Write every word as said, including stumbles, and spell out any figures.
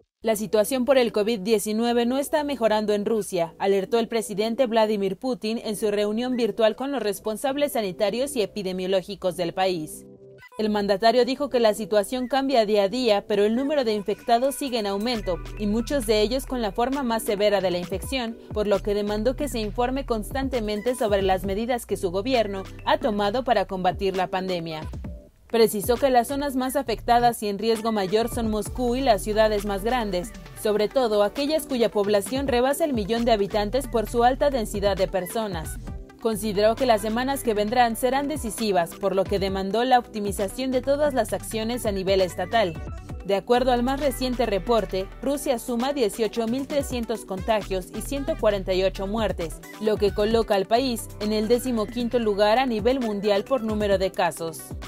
La situación por el COVID diecinueve no está mejorando en Rusia, alertó el presidente Vladimir Putin en su reunión virtual con los responsables sanitarios y epidemiológicos del país. El mandatario dijo que la situación cambia día a día, pero el número de infectados sigue en aumento, y muchos de ellos con la forma más severa de la infección, por lo que demandó que se informe constantemente sobre las medidas que su gobierno ha tomado para combatir la pandemia. Precisó que las zonas más afectadas y en riesgo mayor son Moscú y las ciudades más grandes, sobre todo aquellas cuya población rebasa el millón de habitantes por su alta densidad de personas. Consideró que las semanas que vendrán serán decisivas, por lo que demandó la optimización de todas las acciones a nivel estatal. De acuerdo al más reciente reporte, Rusia suma dieciocho mil trescientos contagios y ciento cuarenta y ocho muertes, lo que coloca al país en el decimoquinto lugar a nivel mundial por número de casos.